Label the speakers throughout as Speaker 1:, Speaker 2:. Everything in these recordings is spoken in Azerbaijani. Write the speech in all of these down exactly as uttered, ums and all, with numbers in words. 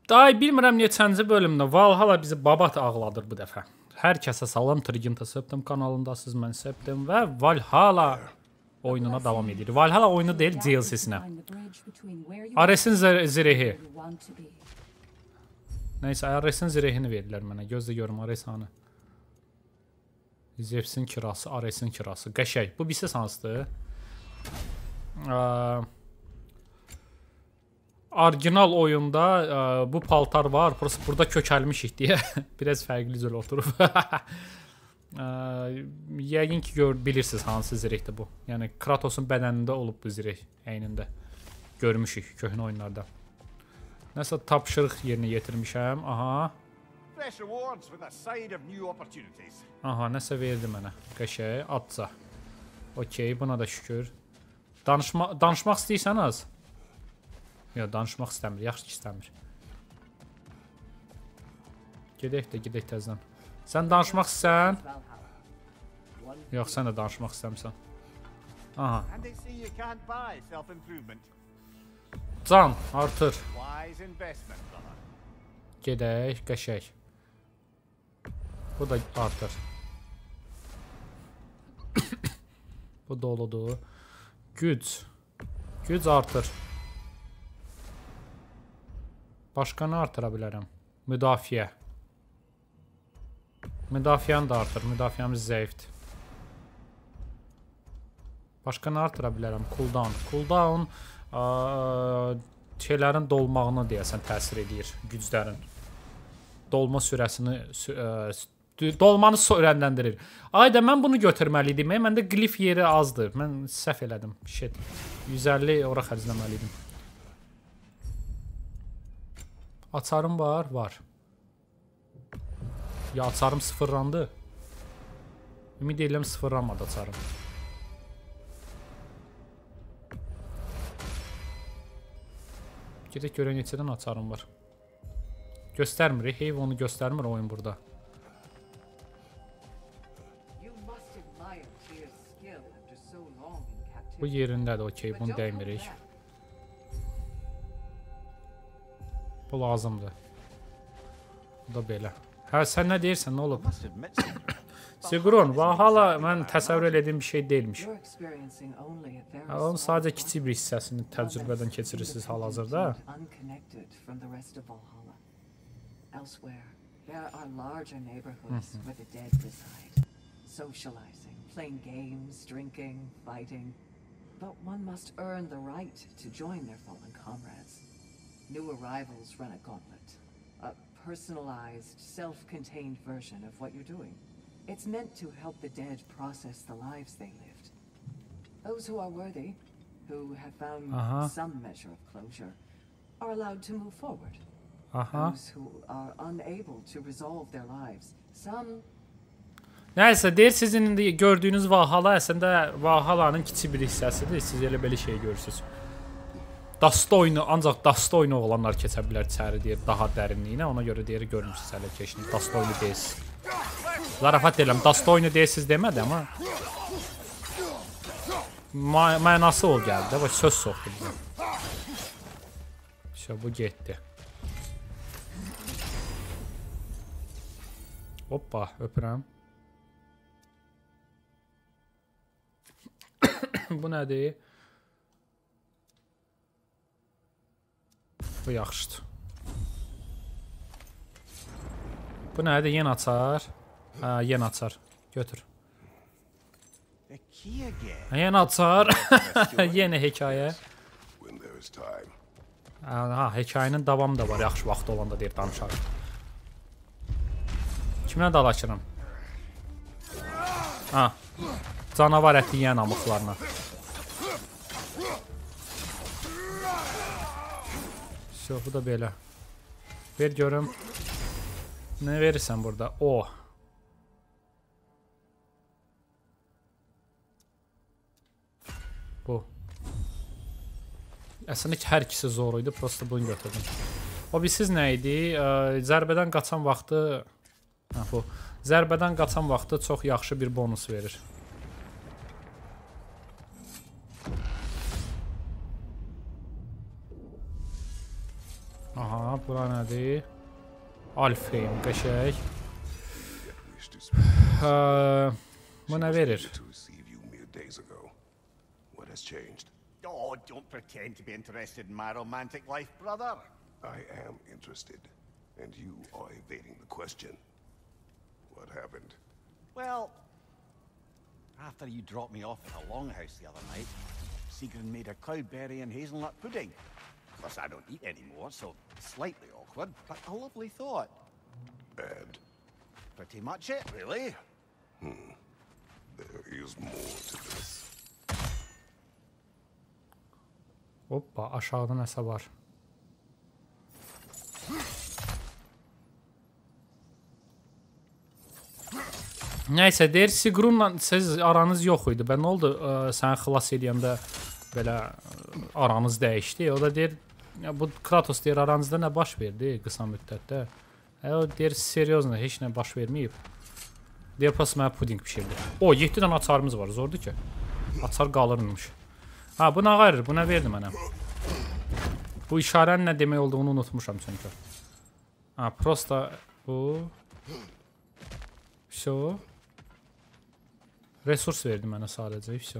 Speaker 1: Day bilmirəm neçənci bölümdə Valhalla bizi babat ağladır bu dəfə. Hər kəsə salam, Triginta Septim kanalındasınız, mən Septim və Valhalla oyununa davam edir. Valhalla oyunu deyil, D L C-sinə. Ares'in zirehi. Neyse, Ares'in zirehini verirlər mənə. Gözlə görüm, Ares hanı. Zevsin kirası, Ares'in kirası. Qəşək. Bu birisi hansıdır? Orijinal oyunda ə, bu paltar var. Burası burada kökəlmişik deyə. Biraz fərqli cür oturub. ə, yəqin ki, gör, bilirsiniz hansı zirehdir bu. Yəni, Kratos'un bədənində olub bu zireh əynində. Görmüşük köhnə oyunlarda. Nəsə tapşırıq yerinə yetirmişəm. Aha. Aha, nəsə verdi mənə. Qəşək, atca. Okey, buna da şükür. Danışma, danışmaq istəyirsəniz? Yox, danışmaq istəmir. Yaxşı ki, istəmir. Gedək də, gedək təzdən. Sən danışmaq istəyən? Yox, sən də danışmaq istəmirsən. Aha. Can, artır. Gedək, qəşək. Bu da artır. Bu doludur. Güc. Güc artır. Başqa nə artıra bilərəm? Müdafiə. Müdafiəni də artır. Müdafiəmiz zəifdir. Başqa nə artıra bilərəm? Cooldown. Cooldown şeylərin dolmağını deyəsən təsir edir. Güclərin. Dolma sürəsini dolmanı sürətləndirir. Ayda mən bunu götürməliydim. Məndə glif yeri azdır. Mən səhv elədim. Shit. yüz əlli ora xərcləməliydim. Açarım var, var. Ya açarım sıfırlandı. Ümid edirəm sıfırlanmadı açarım. Gedək görək neçədən açarım var. Göstərmir, heyv onu göstərmir oyun burada. Bu yerindədir, okey, bunu dəymirik. Bu lazımdır. Bu da belə. Hə, sən nə deyirsən, nə olub? Sigurun, Valhalla mən təsəvvür elədiyim bir şey deyilmiş. Onun sadəcə kiçik bir hissəsini təcrübədən keçirirsiniz hal-hazırda.
Speaker 2: But one must earn the right to join their fallen comrades. New arrivals run a gauntlet, a personalized, self-contained version of what you're doing. It's meant to help the dead process the lives they lived. Those who are worthy, who have found uh-huh. some measure of closure, are allowed to move forward. Uh-huh. Those who are unable to resolve their lives, some...
Speaker 1: Nəysə, deyir sizin indi gördüyünüz Valhalla əslində Valhallanın kiçik bir hissəsidir. Siz elə belə şey görürsünüz. Dastoynu, ancaq Dastoynu olanlar keçə bilər içəri deyir, daha dərinliyinə. Ona görə deyir, görmürsünüz hələ keçini. Dastoynu deyilsiz. Zarafat deyiləm, Dastoynu deyilsiz demədi, amma mənası o gəldi. Bax, söz soxdu bizə. İşte bu getdi. Hoppa, öpürəm. Bu nədir? Bu yaxşıdır. Bu nədir? Yen açar. Hə, yen açar. Götür. Yen açar. Yenə hekayə. Ha, hekayənin davamı da var. Yaxşı vaxt olanda deyir, danışarım. Kimlə dalaşırım? Ha. Canavar əti yiyən amıqlarına. So, bu da belə. Ver görüm. Nə verirsən burada? O. Bu. Əslində ki, hər ikisi zor idi. Prosta bunu götürdüm. O bilsiz nə idi? Zərbədən qaçan vaxtı... Ha, bu. Zərbədən qaçan vaxtı çox yaxşı bir bonus verir. Aha, Aha, bura nədir? Alfheim, qəşək. Bu nə verir?
Speaker 3: Oh, don't pretend to be interested in my romantic life, brother.
Speaker 4: I am interested, and you are evading the question. What happened?
Speaker 3: Well, after you dropped me off at the Longhouse the other night, Sigrun made a cloudberry and hazelnut pudding. Of course, I don't eat anymore, so slightly awkward, but a lovely thought.
Speaker 4: And?
Speaker 3: Pretty much it, really.
Speaker 4: Hmm. There is more to this.
Speaker 1: Hoppa, aşağıda nəsə var. Nəysə, deyir, Sigrunla siz aranız yox idi. Bə nə oldu, səni xilas edəndə belə aranız dəyişdi. O da deyir, bu Kratos deyir, aranızda nə baş verdi qısa müddətdə. O deyir, seriozla, heç nə baş verməyib. Deyir, pas mənə puding pişirdi. O, yeddi dənə açarımız var, zordur ki. Açar qalırmış. Ha, bu nə qayırır? Bu nə verdi mənə? Bu işarənin nə demək olduğunu unutmuşam çünki. Ha, prosta bu. Всё. Resurs verdi mənə sadəcə, всё.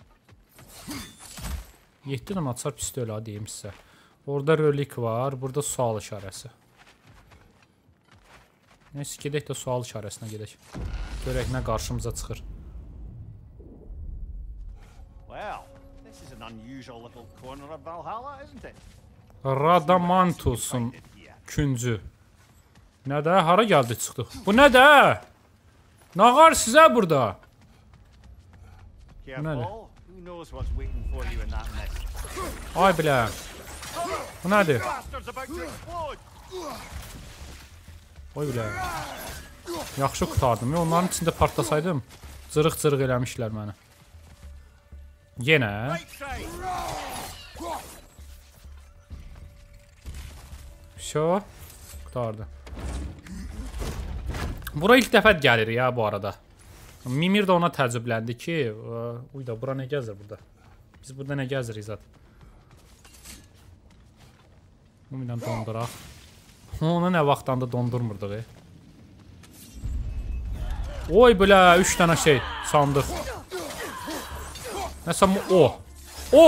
Speaker 1: yeddi dənə açar pistol ha, deyim sizə. Orada relik var, burada sual işarəsi. Neyse, gedək də sual işarəsinə gedək. Görək nə qarşımıza çıxır.
Speaker 3: Well, this is an unusual little corner of Valhalla, isn't it?
Speaker 1: Radamantus'un küncü. Nədə? Hara gəldi çıxdıq? Bu nədə? Nə var sizə burada?
Speaker 3: Careful. Who knows what's waiting for you in that mist?
Speaker 1: Ay bilə. Bu nədir?
Speaker 3: Bastards about to explode.
Speaker 1: Oy bilə. Yaxşı qutardım. Onların içində partlasaydım, cırıq-cırıq eləmişlər məni. Yenə. Şo. Qutardı. Bura ilk dəfə gəlir ya bu arada. Mimir də ona təəccübləndi ki, uy da bura nə gəzir burada? Biz burada nə gəzirik zət? Ümumən donduraq. Onu nə vaxtdan da dondurmurduq. E? Oy belə üç dənə şey sandıq. Nəsə o. O.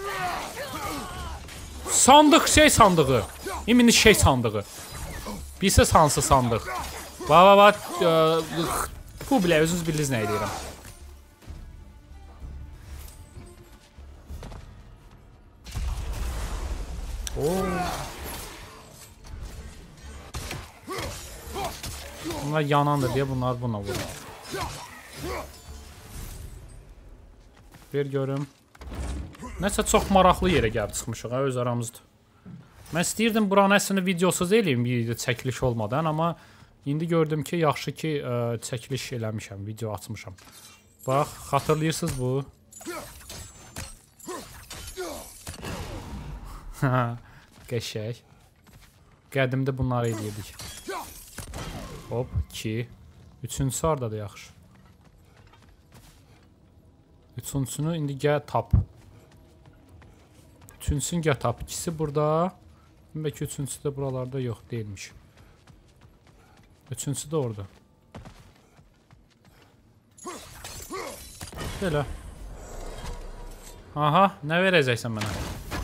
Speaker 1: Sandıq şey sandığı. İmini şey sandığı. Bilsəz hansı sandıq. Va va va. Bu bilə özünüz bilirsiniz nə edirəm. Oo. Bunlar yanandır deyə bunlar buna vurur. Bir görüm. Nəsə çox maraqlı yerə gəlib çıxmışıq, öz aramızdır. Mən istəyirdim buranın əslində videosuz eləyim, video çəkiliş olmadan, amma indi gördüm ki, yaxşı ki, ə, çəkiliş eləmişəm, video açmışam. Bax, xatırlayırsınız bu. Qəşək. Qədimdə bunları eləyirdik. Hop, iki. Üçüncüsü hardadır yaxşı. Üçüncüsünü indi gəl tap. Üçüncüsünü gəl tap. İkisi burada. Bəlkə üçüncüsü də buralarda yox deyilmiş. Üçüncüsü də orada. Belə. Aha, nə verəcəksən mənə?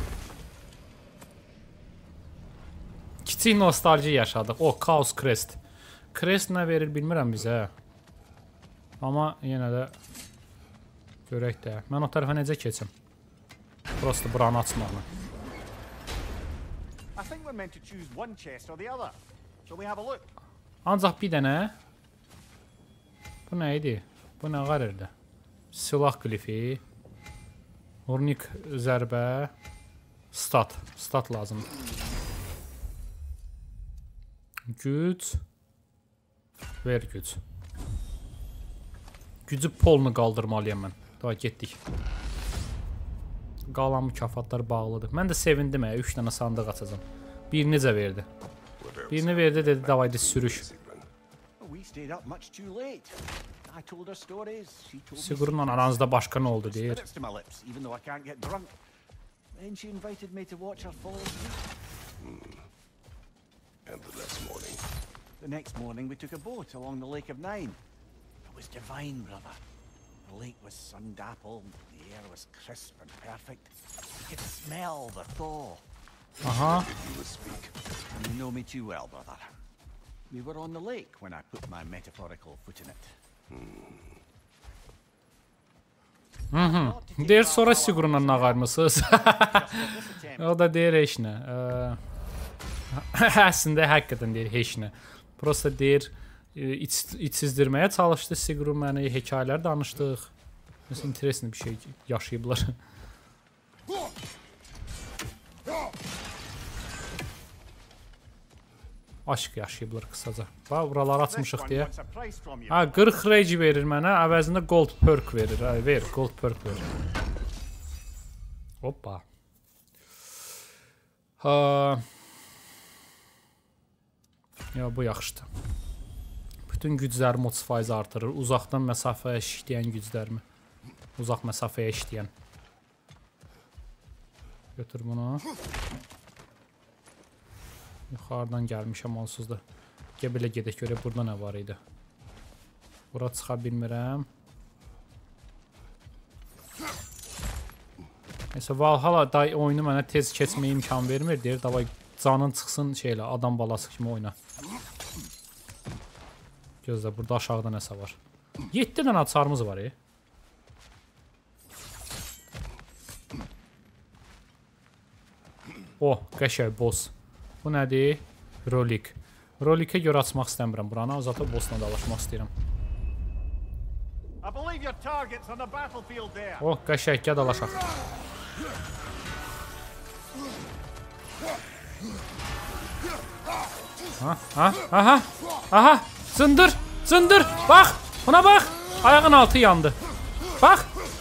Speaker 1: Kiçik nostalji yaşadıq. O, Chaos Crest. Crest nə verir bilmirəm bizə. Amma yenə də görək də. Mən o tərəfə necə keçim? Prosta buranı açmaqla. Ancaq bir dənə. Bu nə idi? Bu nə qarırdı? Silah glifi. Urnik zərbə. Stat. Stat lazımdır. Güc. Ver güc. Gücü polunu qaldırmalıyam mən. Daha getdik. Qalan mükafatlar bağlıdır. Mən də sevindim ə, üç dənə sandıq açacam. Bir necə verdi? Birini verdi, dedi, davaydı sürüş. Sigurunla aranızda başqa nə oldu, deyir.
Speaker 4: And the next morning?
Speaker 3: The next morning we took a boat along the Lake of Nine. It was divine, brother. The lake was sun-dappled, the air was crisp and perfect. You could smell the thaw.
Speaker 1: Aha.
Speaker 4: You speak.
Speaker 3: And you know me too well, brother. We were on the lake when I put my metaphorical foot in it.
Speaker 1: Hı hı. Deyir sonra Sigurundan nağarmısınız. O da deyir heç nə. Əslində həqiqətən deyir heç nə. Prosta deyir iç, içsizdirməyə çalışdı Sigurun məni, hekayələr danışdıq. Mesela interesli bir şey yaşayıblar. Aşk yaşayıblar qısaca. Bax, buraları açmışıq deyə. Ha, qırx rage verir mənə, əvəzində gold perk verir. Ha, ver, gold perk verir. Hoppa. Ha. Ya, bu yaxşıdır. Bütün güclərimi otuz faiz artırır. Uzaqdan məsafəyə işləyən güclərimi. Uzaq məsafəyə işləyən. Götür bunu. Yuxarıdan gəlmişəm onsuz da. Gəbələ gedək görək burada nə var idi. Bura çıxa bilmirəm. Neyse, Valhalla day oyunu mənə tez keçməyə imkan vermir. Deyir, davay canın çıxsın şeylə, adam balası kimi oyna. Gözlə, burada aşağıda nəsə var. yeddi dənə açarımız var, e. O, qəşəng boss. Bu nədir? Rolik. Rolikə görə açmaq istəmirəm buranı. Zaten bossla dalaşmaq istəyirəm. O, qəşəng, gəl dalaşaq. Ha, ha, aha, aha. Zındır, zındır. Bax, buna bax. Ayağın altı yandı. Bax.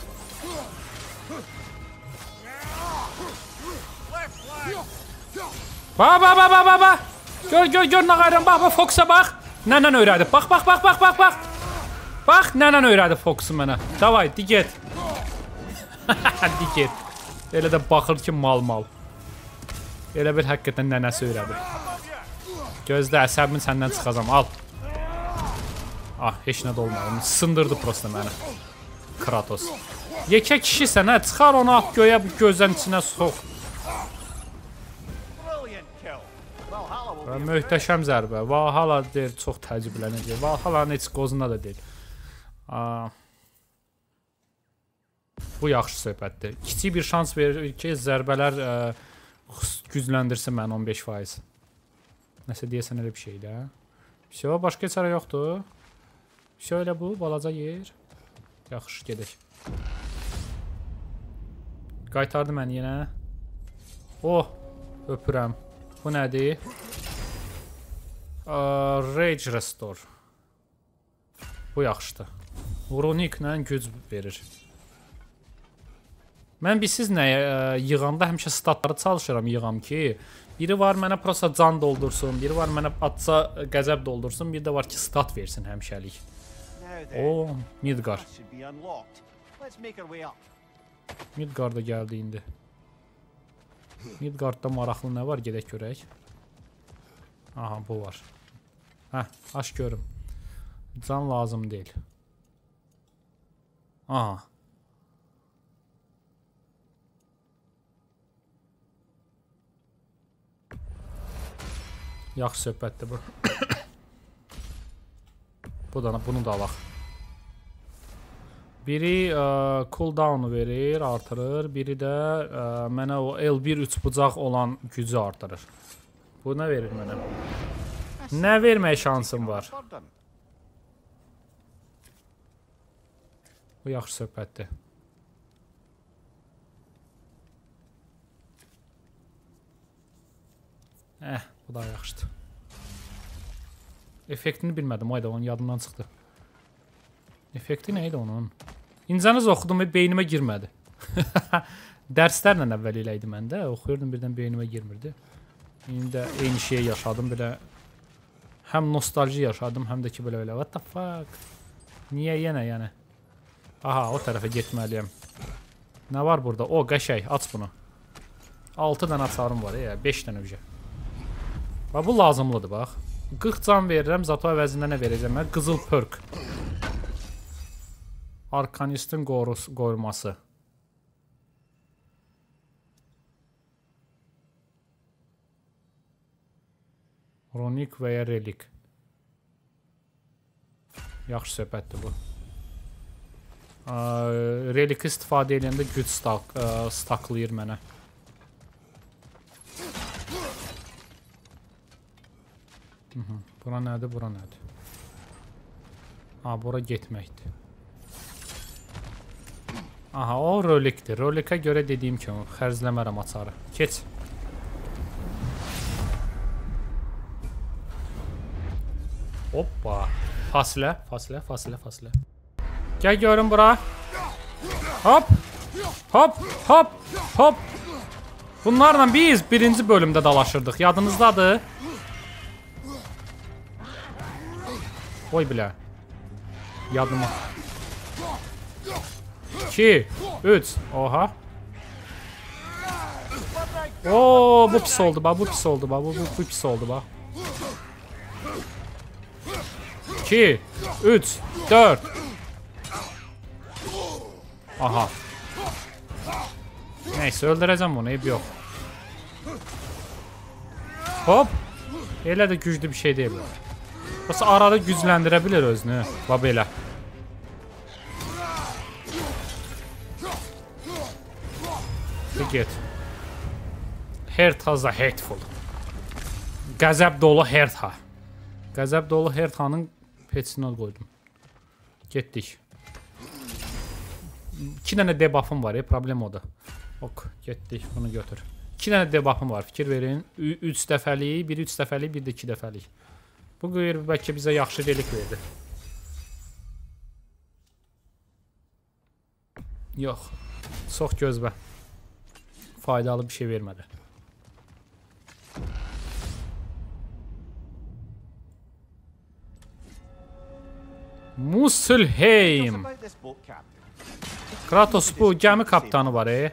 Speaker 1: Ba ba ba ba ba ba. Gör gör gör nə qayıram. Bax, bax Fox'a bax. Nənən öyrədib. Bax bax bax bax bax bax. Bax, nənən öyrədib Fox'u mənə. Davay, di get. Di get. Elə də baxır ki, mal mal. Elə bir həqiqətən nənəsi öyrədib. Gözlə, əsəbimi səndən çıxacam. Al. Ah, heç nə də olmadı. Sındırdı prosta məni. Kratos. Yekə kişi sənə çıxar onu at göyə, bu gözdən içinə sox. Möhtəşəm zərbə. Valhalla deyir, çox təəccüblənəcək. Valhallanın heç qozunda da deyil. Aa, bu yaxşı söhbətdir. Kiçik bir şans verir ki, zərbələr ə, gücləndirsin məni on beş faiz. Nəsə deyəsən elə bir şey də. Şey, başqa çarə yoxdur. Şey, elə bu, balaca yer. Yaxşı, gedək. Qaytardı məni yenə. Oh, öpürəm. Bu nədir? Uh, Rage Restore. Bu yaxşıdır. Runiklə güc verir. Mən bilsiz nəyə yığanda həmişə statları çalışıram yığam ki, biri var mənə prosta can doldursun, biri var mənə atsa qəzəb doldursun, bir də var ki stat versin həmişəlik. O, Midgar. Midgar da gəldi indi. Midgardda maraqlı nə var? Gedək görək. Aha, bu var. Hə, aç görüm. Can lazım deyil. Aha. Yaxşı söhbətdir bu. Bu da, bunu da alaq. Biri ə, cooldown'u verir, artırır. Biri də ə, mənə o L bir üç bucaq olan gücü artırır. Bu nə verir mənə? Nə vermək şansım var? Bu yaxşı söhbətdir. Eh, bu da yaxşıdır. Effektini bilmədim, ayda onun yadımdan çıxdı. Effekti nə idi onun? İncəniz oxudum və beynimə girmədi. Dərslərlə əvvəl elə idi məndə, oxuyurdum birdən beynimə girmirdi. İndi də eyni şeyi yaşadım, belə həm nostalji yaşadım, həm də ki belə elə. What the fuck? Niyə yenə yəni? Aha, o tərəfə getməliyəm. Nə var burada? O, qəşəng, aç bunu. altı dənə açarım var, ya, beş dənə ücə. Bax, bu lazımlıdır, bax. qırx can verirəm, zato əvəzində nə verəcəm mən? Qızıl perk. Arkanistin qoruması. Ronik və ya relik. Yaxşı söhbətdir bu. Relik istifadə edəndə güc stak, staklayır mənə. Bura nədir, bura nədir? Ha, bura getməkdir. Aha, o rolikdir. Rolikə görə dediyim kimi xərcləmərəm açarı. Keç. Hoppa. Fasilə, fasilə, fasilə, fasilə. Gəl görün bura. Hop. Hop, hop, hop. Bunlarla biz birinci bölümdə dalaşırdıq. Yadınızdadır. Oy bilə. Yadıma. iki, üç. Oha. Oo, bu pis oldu bax, bu pis oldu bax, bu, bu, bu pis oldu bax. iki, üç, dörd. Aha. Neyse, öldürəcəm bunu, eyb yox. Hop. Elə də güclü bir şey deyil. Bəs arada gücləndirə bilir özünü. Bax belə. Get. Hertha the Hateful. Qəzəb dolu Hertha. Qəzəb dolu Hertha'nın peçinə qoydum. Getdik. İki dənə debuff'ım var, ya, problem odur. Ok, getdik, bunu götür. İki dənə debuff'ım var, fikir verin. Üç dəfəlik, biri üç dəfəlik, bir də iki dəfəlik. Bu qeyir bəlkə bizə yaxşı relik verdi. Yox, çox gözbə. Faydalı bir şey vermədi. Musulheim. Kratos bu gəmi kapitanı var, e?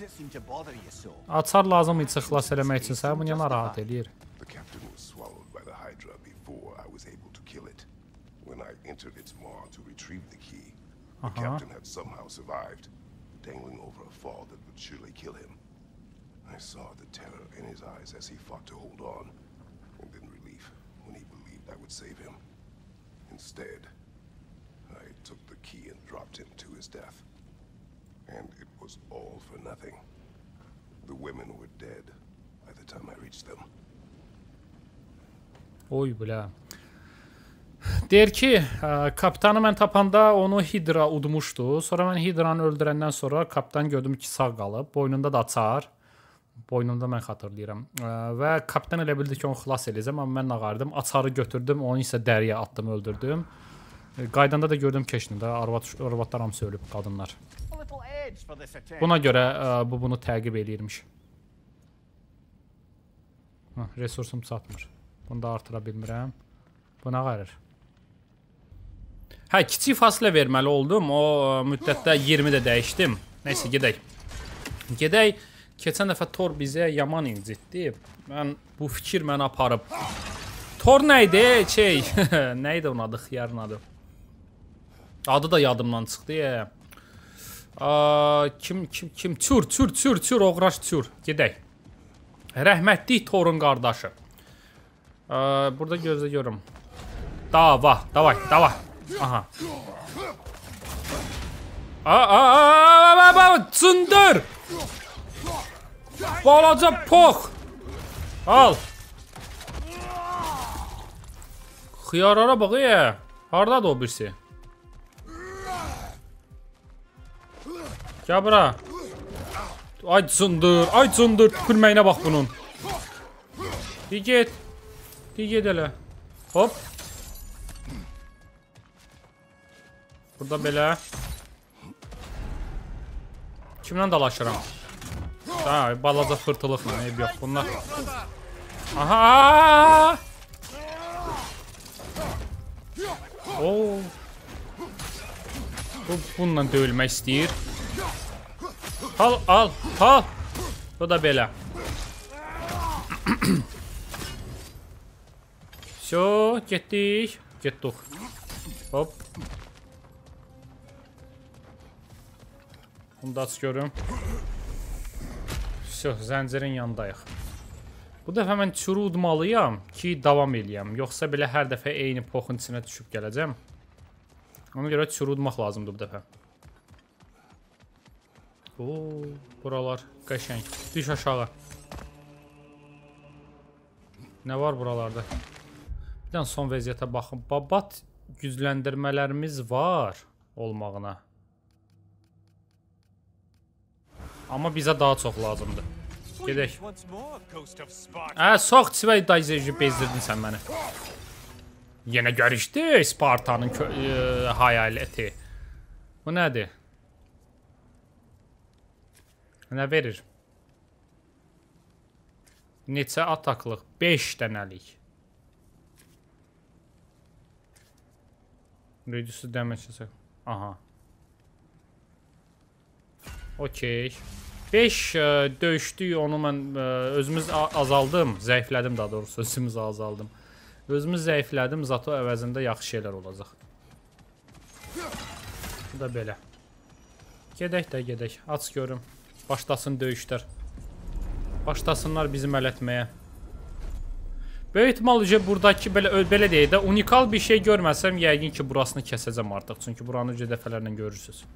Speaker 1: Açar lazım idi xilas eləmək üçün səni bunu narahat eləyir.
Speaker 4: I saw the terror in his eyes as he fought to hold on, and then relief when he believed I would save him. Instead, I took the key and dropped him to his death. And it was all for nothing. The women were dead by the time I reached them.
Speaker 1: Oy bilə. Deyir ki, kapitanı mən tapanda onu Hidra udmuşdu. Sonra mən Hidranı öldürəndən sonra kapitan gördüm ki, sağ qalıb. Boynunda da açar. Boynumda mən xatırlayıram. Və kapitan elə bildi ki, onu xilas edəcəm. Amma mən nağardım. Açarı götürdüm. Onu isə dəriyə attım, öldürdüm. Qaydanda da gördüm keçnində. Arvatlar hamısı ölüb, qadınlar. Buna görə bu bunu təqib eləyirmiş. Resursum çatmır. Bunu da artıra bilmirəm. Buna qarir. Hə, kiçik fasilə verməli oldum. O müddətdə iyirmi də dəyişdim. Neyse, gedək. Gedək. Keçən dəfə Thor bizə yaman incitdi. Mən bu fikir məni aparıb. Thor nə idi? Şey, nə idi onun adı? Xiyarın adı. Adı da yadımdan çıxdı. Kim, kim, kim? Çür, çür, çür, çür, oğraş çür. Gedək. Rəhmətli Thor'un qardaşı. Burada gözlə görüm. Dava, davay, davay. Aha. Aa, cındır. Balaca pox. Al. Xiyarlara bax ya. Hardadır o birisi? Gəl bura. Ay cındır, ay cındır. Tükürməyinə bax bunun. Bir get. Bir get elə. Hop. Burada belə. Kimlə dalaşıram? Ha, balaca fırtılıqla, eyb yox bunlar. Aha! Oo. Bu bununla döyülmək istəyir. Al, al, al. Bu da belə. Всё, getdik. Getdik. Hop. Bunu da aç görüm. Всё, zəncirin yanındayıq. Bu dəfə mən çürü udmalıyam ki, davam eləyəm. Yoxsa belə hər dəfə eyni poxun içinə düşüb gələcəm. Ona görə çürü udmaq lazımdır bu dəfə. Oo, buralar qəşəng. Düş aşağı. Nə var buralarda? Bir dənə son vəziyyətə baxın. Babat gücləndirmələrimiz var olmağına. Amma bizə daha çox lazımdır. Gedək. Hə, sox çivə dayıcı bezdirdin sən məni. Yenə görüşdü Spartanın e, hayaləti. Bu nədir? Nə verir? Neçə ataklıq? beş dənəlik. Reduce damage. Aha. Okey. beş döyüşdük, onu mən özümüz azaldım, zəiflədim daha doğrusu, özümüz azaldım. Özümüz zəiflədim, zato əvəzində yaxşı şeylər olacaq. Bu da belə. Gedək də gedək, aç görüm. Başlasın döyüşlər. Başlasınlar bizi mələtməyə. Böyük ihtimalıca buradakı belə, belə deyək də, unikal bir şey görməsəm, yəqin ki, burasını kəsəcəm artıq. Çünki buranı önce dəfələrlə görürsünüz.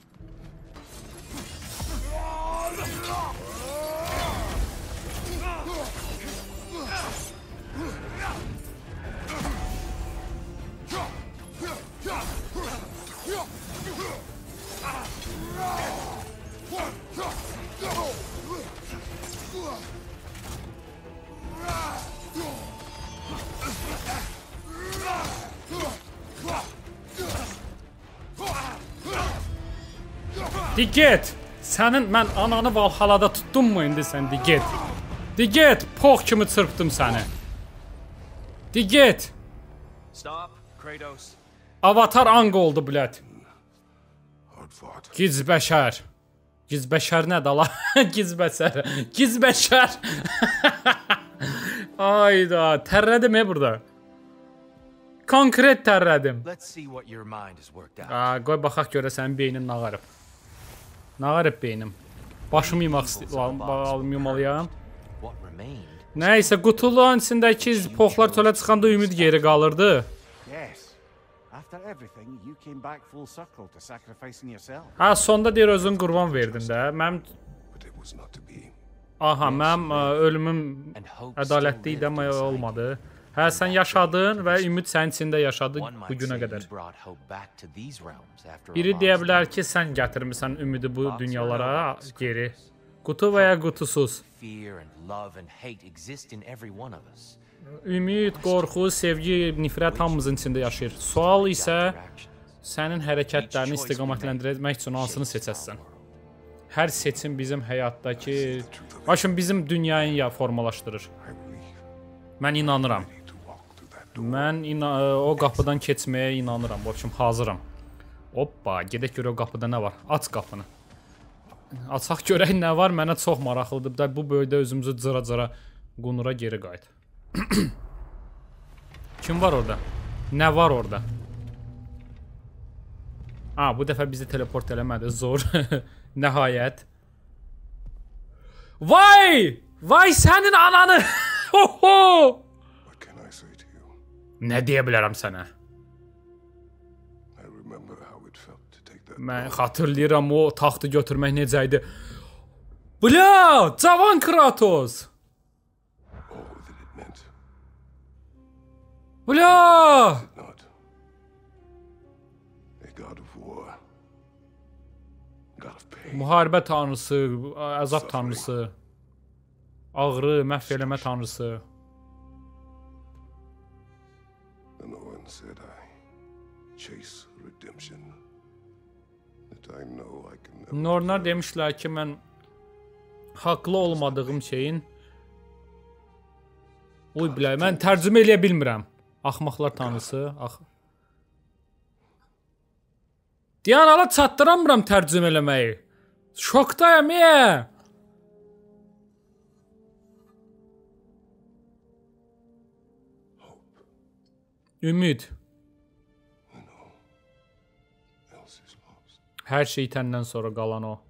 Speaker 1: Digit! Sənin mən ananı Valhallada tutdum mu indi sən Digit? Digit! Pox kimi çırpdım səni. Digit!
Speaker 5: Stop, Kratos.
Speaker 1: Avatar ang oldu blət. Giz bəşər. Giz bəşər nədir la? Giz bəşər. Giz bəşər. Ayda, tərrədim e burada. Konkret tərrədim. Aa, qoy baxaq görə sənin beynin nağarıb. Nağarıb beynim. Başımı yumaq istəyirəm, yumalıyam. Nəysə, qutuluğun içindəki poxlar çölə çıxanda ümid geri qalırdı. Ha, sonda deyir özün qurban verdin də. Mənim... Aha, mənim ölümüm ədalətli idi, amma olmadı. Hə, sən yaşadın və ümid sənin içində yaşadı bu günə qədər. Biri deyə bilər ki, sən gətirmirsən ümidi bu dünyalara geri. Qutu və ya qutusuz. Ümid, qorxu, sevgi, nifrət hamımızın içində yaşayır. Sual isə sənin hərəkətlərini istiqamətləndirmək üçün hansını seçəsən? Hər seçim bizim həyatdakı, başım bizim dünyayı formalaşdırır. Mən inanıram. Mən o qapıdan keçməyə inanıram. Başım hazıram. Hoppa, gedək görə o qapıda nə var? Aç qapını. Açaq görək nə var, mənə çox maraqlıdır. Bu bölgədə özümüzü cıra-cıra qunura geri qayıt. Kim var orada? Nə var orada? Ha, bu dəfə bizi teleport eləmədi. Zor. Nəhayət. Vay! Vay sənin ananı! Hoho! Nə deyə bilərəm sənə? Mən xatırlayıram o taxtı götürmək necə idi. Bля! Cavan Kratos! Bля! Müharibə tanrısı, əzab tanrısı, ağrı, məhv eləmə tanrısı. Nornar demişlər ki, mən haqlı olmadığım şeyin Uy bilə, mən tərcümə eləyə bilmirəm. Axmaqlar tanrısı, ax. Deyən ala çatdıramıram tərcümə eləməyi. Şokdayım, ye! Ümid.
Speaker 4: I know. Else is lost.
Speaker 1: Hər şey itəndən sonra qalan o.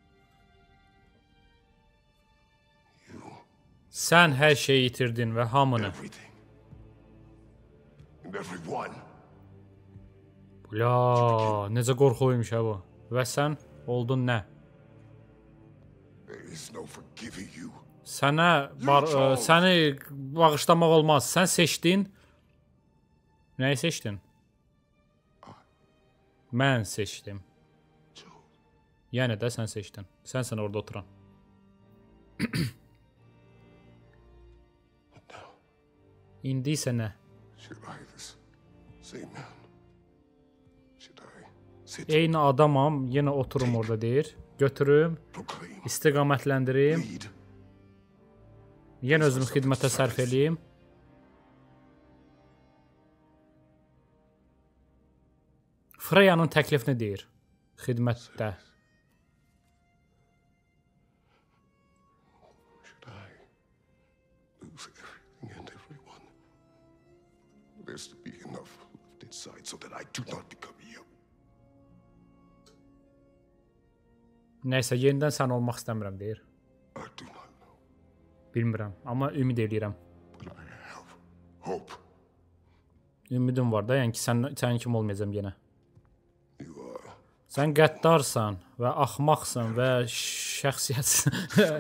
Speaker 4: You.
Speaker 1: Sən hər şeyi itirdin və hamını.
Speaker 4: Everything. And everyone.
Speaker 1: Bula, necə qorxuluymuş hə bu. Və sən oldun nə?
Speaker 4: There is no forgiving you.
Speaker 1: Sənə bar, ə, səni bağışlamaq olmaz. Sən seçdin. Nəyi seçdin? Mən seçdim. Yəni də sən seçdin. Sənsən orada oturan. İndi isə nə?
Speaker 4: Should I this same man? Should I sit,
Speaker 1: Eyni adamam, yenə oturum orada deyir. Götürüm,
Speaker 4: proclaim,
Speaker 1: istiqamətləndirim,
Speaker 4: lead?
Speaker 1: yenə özümü xidmətə sərf eləyim. Freyanın təklifini deyir. Xidmətdə.
Speaker 4: Should I lose everything and everyone? There's to be enough left inside so that I do not become you.
Speaker 1: Nəysə, yenidən sən olmaq istəmirəm deyir.
Speaker 4: I do not know,
Speaker 1: Bilmirəm, amma ümid eləyirəm.
Speaker 4: but I have hope.
Speaker 1: Ümidim var da, yəni ki, sən, sən kim olmayacam yenə.
Speaker 4: You are.
Speaker 1: Sən qəddarsan və axmaqsan və şəxsiyyətsən.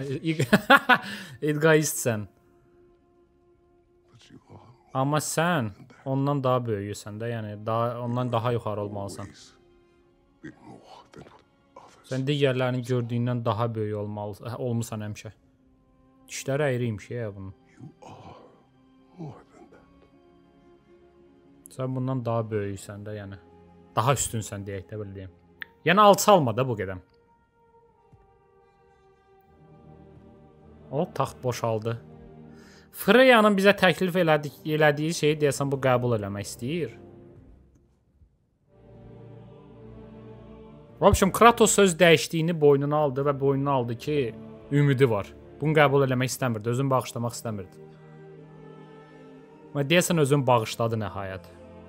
Speaker 1: Egoistsən.
Speaker 4: But you are
Speaker 1: Amma sən ondan daha böyüysən də, yəni daha, ondan daha yuxarı olmalısan.
Speaker 4: always been more than what others.
Speaker 1: Sən digərlərinin gördüyündən daha böyük olmalı, olmusan həmişə. Dişləri əyriymiş ya bunun.
Speaker 4: You are more than that.
Speaker 1: Sən bundan daha böyüksən də, yəni. Daha üstünsən deyək də bildiyim. Yəni alçalma da bu qədəm. O taxt boşaldı. Freyanın bizə təklif elədi, elədiyi şeyi deyəsən bu qəbul eləmək istəyir. В общем, Kratos söz dəyişdiyini boynuna aldı və boynuna aldı ki, ümidi var. Bunu qəbul eləmək istəmirdi, özünü bağışlamaq istəmirdi. Və deyəsən özünü bağışladı nəhayət.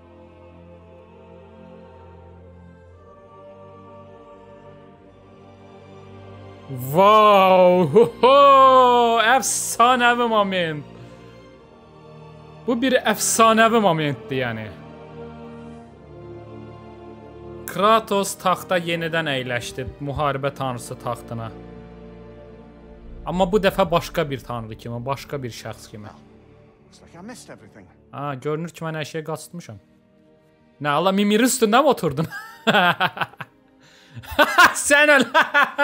Speaker 1: Wow! Əfsanəvi moment. Bu bir əfsanəvi momentdir, yəni. Kratos taxta yenidən əyləşdi, müharibə tanrısı taxtına. Amma bu dəfə başqa bir tanrı kimi, başqa bir şəxs kimi.
Speaker 3: Looks like I missed everything.
Speaker 1: Ha, görünür ki, mən hər şeyə qaçırtmışam. Nə, Allah, Mimiri üstündə mi oturdun? Sən öl.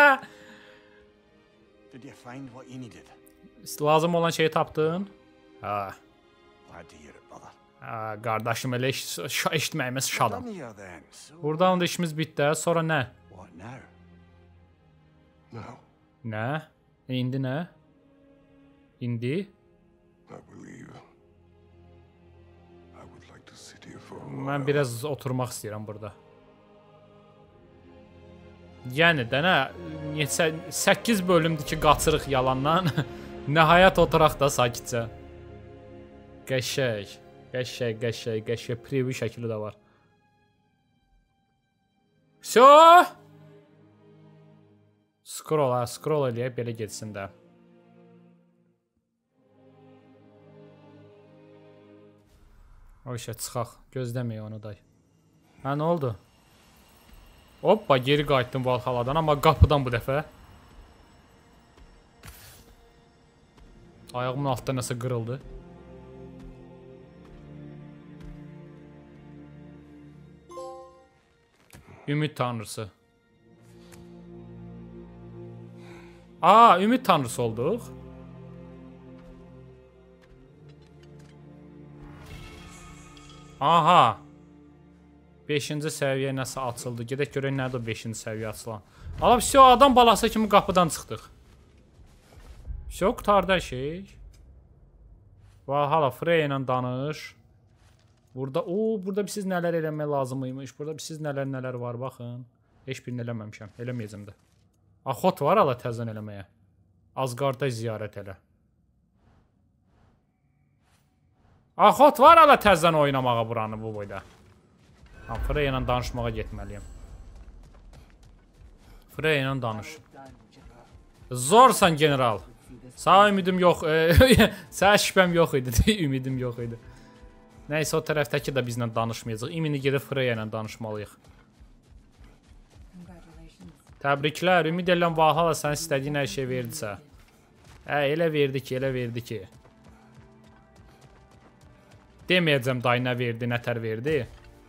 Speaker 3: Did you find what you needed?
Speaker 1: Lazım olan şeyi tapdın? Ha,
Speaker 3: Glad to hear it, brother.
Speaker 1: ha qardaşım, elə eş eşitməyimiz şadam.
Speaker 3: Done here then. So
Speaker 1: Buradan da işimiz bitdi, sonra nə?
Speaker 3: what now?
Speaker 4: Now,
Speaker 1: Nə? İndi nə? İndi?
Speaker 4: I believe I would like to sit here for a
Speaker 1: Mən
Speaker 4: while.
Speaker 1: biraz oturmaq istəyirəm burada. Yəni də nə, neçə səkkiz bölümdür ki, qaçırıq yalandan. Nəhayət oturaq da sakitcə. Qəşəng, qəşəng, qəşəng, qəşəng preview şəkli də var. Всё. Scroll, ha, scroll eləyək, belə getsin də. O işə çıxaq, gözləməyə onu da. Hə, nə oldu? Hoppa, geri qayıtdım Valhalladan, amma qapıdan bu dəfə. Ayağımın altında nəsə qırıldı. Ümid tanrısı. Aa, ümid tanrısı olduq. Aha. beşinci səviyyə nəsə açıldı. Gedək görək nədir o beşinci səviyyə açılan. Ala, всё, adam balası kimi qapıdan çıxdıq. Всё, qurtardı hər şey. Valhalla, Freya ilə danış. Burada, o, burada bir siz nələr eləmək lazımıymış. Burada bir siz nələr nələr var, baxın. Heç birini eləməmişəm, eləməyəcəm də. Axot var ala təzən eləməyə. Asgardda ziyarət elə. Axot var hala təzdən oynamağa buranı bu boyda. Ha, Freya ilə danışmağa getməliyim. Freya ilə danış. Zorsan general. Sağ ümidim yox. Sağ şübhəm yox idi. Ümidim yox idi. Nəysə o tərəfdəki də bizlə danışmayacaq. İmini gedib Freya ilə danışmalıyıq. Təbriklər. Ümid edirəm Valhalla sən istədiyin hər şey verdisə. Hə, elə verdi ki, elə verdi ki. Deməyəcəm dayı nə verdi, nətər verdi.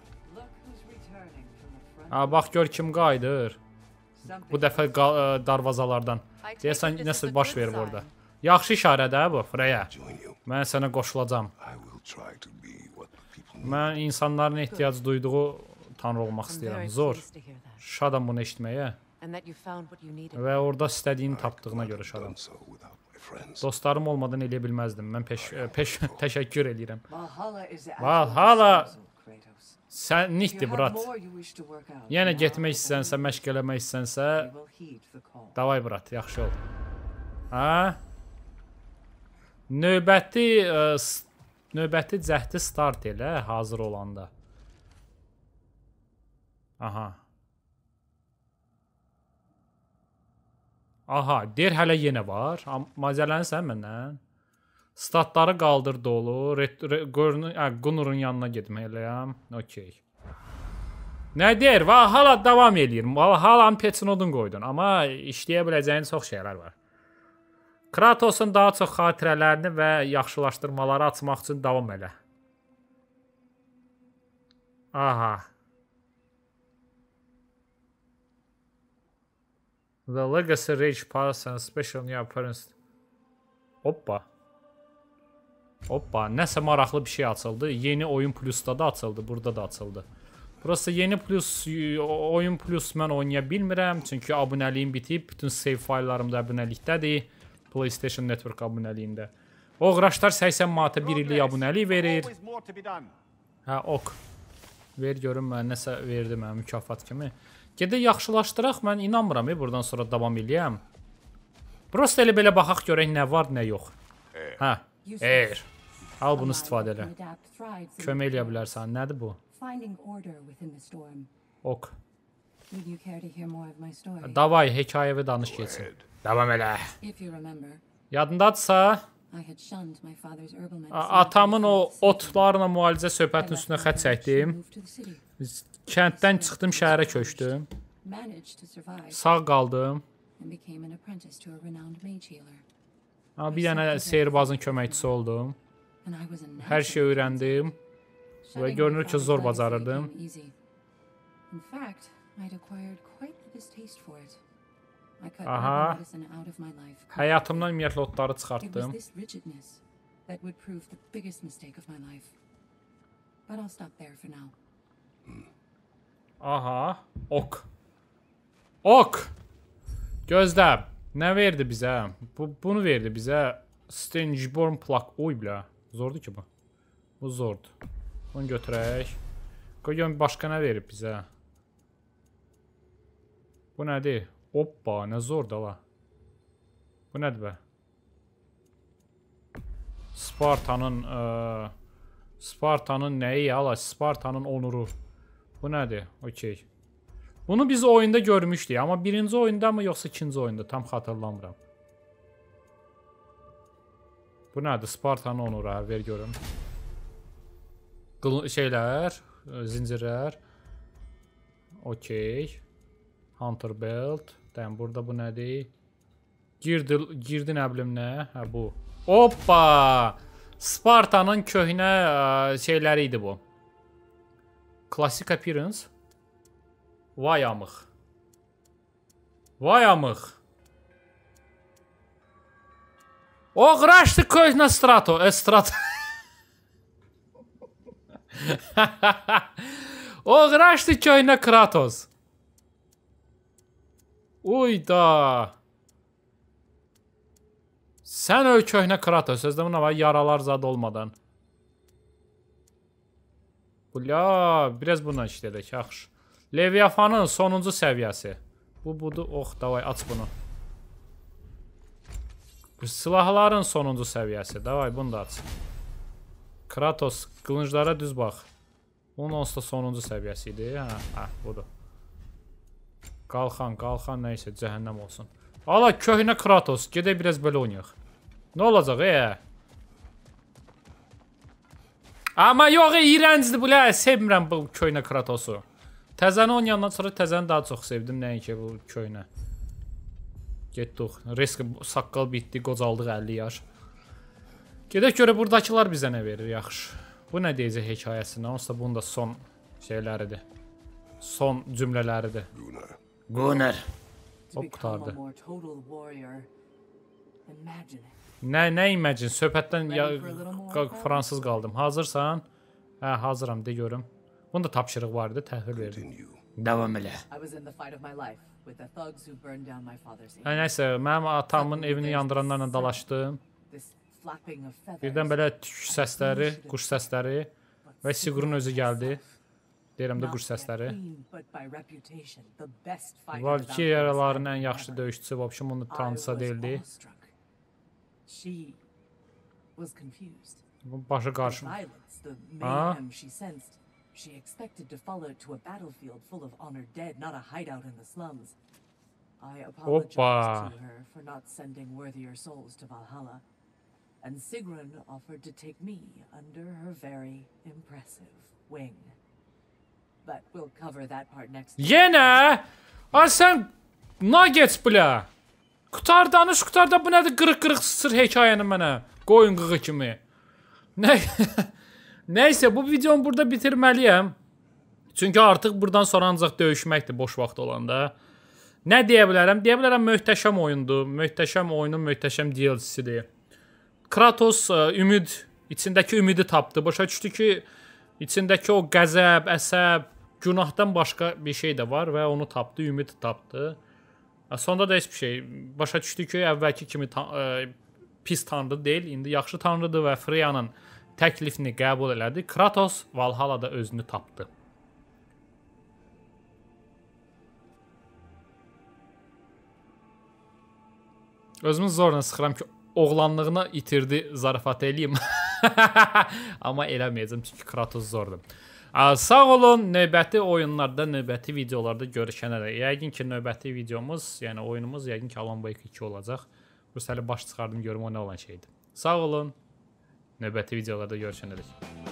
Speaker 1: Ha, bax gör kim qayıdır. Bu dəfə darvazalardan. Deyəsən nəsə baş verir orada. Yaxşı işarədə bu, Freya. Mən sənə qoşulacam. Mən insanların ehtiyac duyduğu tanrı olmaq istəyirəm. Zor. Şadam bunu eşitməyə. Və orada istədiyini tapdığına görə şadam. Dostlarım olmadan eləyə bilməzdim. Mən peş, peş, təşəkkür edirəm. Valhalla sənlikdir, brat. Yenə getmək istənsə, məşq eləmək istənsə, davay, brat, yaxşı ol. Ha? Növbəti, növbəti cəhdi start elə, hazır olanda. Aha. Aha, der hələ yenə var. Mazələnsən məndən. Statları qaldır dolu. Gunur'un yanına getməliyəm. Okey. Nə deyir? Valhalla davam edir. Valhallanın peçinodun qoydun. Amma işləyə biləcəyin çox şeylər var. Kratos'un daha çox xatirələrini və yaxşılaşdırmaları açmaq üçün davam elə. Aha. The Legacy Rage Pass and Special New Appearance. Hoppa. Hoppa. Nəsə maraqlı bir şey açıldı. Yeni oyun plusda da açıldı. Burada da açıldı. Burası yeni plus, oyun plus mən oynaya bilmirəm. Çünki abunəliyim bitib. Bütün save fayllarım da abunəlikdədir. PlayStation Network abunəliyində. Oğraşlar səksən manata bir illik abunəlik verir. Hə, ok. Ver görüm mən nəsə verdi mənə mükafat kimi. Gedək yaxşılaşdıraq, mən inanmıram, e, buradan sonra davam eləyəm. Prosta elə belə baxaq görək nə var, nə yox. Hə, eğer. Al bunu istifadə elə. Kömək eləyə bilərsən, nədir bu? Ok. Davay, hekayəvi danış geçsin. Davam elə. Yadındadırsa, atamın o otlarla müalicə söhbətinin üstünə xət çəkdim. Kənddən çıxdım, şəhərə köçdüm. Sağ qaldım. Bir dənə seyirbazın köməkçisi oldum. Hər şey öyrəndim. Və görünür ki, zor bacarırdım. Aha. Həyatımdan ümumiyyətlə otları çıxartdım. Aha. Ok. Ok. Gözlə. Nə verdi bizə? Bu, bunu verdi bizə. Strangeborn plak. Oy bilə. Zordur ki bu. Bu zordur. Bunu götürək. Qoyun başqa nə verib bizə? Bu nədir? Hoppa, nə zordur la. Bu nədir bə? Spartanın ə, Spartanın nəyi ala? Spartanın onuru. Bu nədir? Okey. Bunu biz oyunda görmüşdük. Amma birinci oyunda mı yoxsa ikinci oyunda? Tam xatırlamıram. Bu nədir? Spartanın onuru. Ver görüm. Qıl şeylər. Zincirlər. Okey. Hunter Belt. Dəm, burada bu nədir? Girdi, girdi nə bilim nə? Hə, bu. Hoppa! Spartanın köhnə şeyləri idi bu. Classic appearance. Vay amıq. Vay amıq. Oğraşdı köhnə strato. E, strato. Oğraşdı köhnə Kratos. Uyda. Sən öl köhnə Kratos. Sözdə buna var, yaralar zad olmadan. Bula, biraz bundan işlədək, yaxşı. Leviathanın sonuncu səviyyəsi. Bu budur. Oh, davay, aç bunu. Bu silahların sonuncu səviyyəsi. Davay, bunu da aç. Kratos, qılınclara düz bax. Onun onsuz da sonuncu səviyyəsi idi. Hə, hə, budur. Qalxan, qalxan, nəysə, cəhənnəm olsun. Ala, köhnə Kratos, gedək biraz belə oynayaq. Nə olacaq, e? Amma yox, iyrəncdir bu, sevmirəm bu köhnə Kratosu. Təzəni oynayandan sonra təzəni daha çox sevdim, nəinki bu köhnə. Getdik, risk saqqal bitdi, qocaldıq əlli yaş. Gedək görə buradakılar bizə nə verir, yaxşı. Bu nə deyəcək hekayəsində, onsuz da bunun da son şeyləridir. Son cümlələridir. Gunnar. Hop, qutardı. Nə, nə imagine, söhbətdən ya, fransız qaldım. Hazırsan? Hə, hazıram, de görüm. Bunda tapşırıq vardı, təhvil verdim. Davam elə. Hə, nəysə, mənim atamın evini yandıranlarla dalaşdım. Birdən belə tük səsləri, quş səsləri və Sigurun özü gəldi. Deyirəm də quş səsləri. Valkiriyaların ən yaxşı döyüşçüsü, vəbşim onu tanısa deyildi. Başı qarşım. Ha? She expected to follow to a battlefield full of honored dead, not a hideout in the slums. I apologized to her for not sending worthier souls to Valhalla. And Sigrun offered to take me under her very impressive wing. But we'll cover that part next time. Yenə? Ay sən nuggets bля. Qutar danış, qutar da bu nədir? Qırıq-qırıq sır hekayəni mənə. Qoyun qığı kimi. Nə? Nəysə, bu videomu burada bitirməliyəm. Çünki artıq buradan sonra ancaq döyüşməkdir boş vaxt olanda. Nə deyə bilərəm? Deyə bilərəm möhtəşəm oyundur. Möhtəşəm oyunun möhtəşəm D L C-sidir. Kratos ümid, içindəki ümidi tapdı. Başa düşdü ki, içindəki o qəzəb, əsəb, günahdan başqa bir şey də var və onu tapdı, ümid tapdı. Sonda da heç bir şey. Başa düşdü ki, əvvəlki kimi ta ə, pis tanrı deyil, indi yaxşı tanrıdır və Freya'nın təklifini qəbul elədi. Kratos Valhalla'da özünü tapdı. Özümü zorla sıxıram ki, oğlanlığını itirdi, zarafat eləyim. Amma eləməyəcəm, çünki Kratos zordur. Sağ olun, növbəti oyunlarda, növbəti videolarda görüşənə. Yəqin ki, növbəti videomuz, yəni oyunumuz yəqin ki, Alan Wake iki olacaq. Bu səli baş çıxardım, görüm o nə olan şeydir. Sağ olun, növbəti videolarda görüşənə.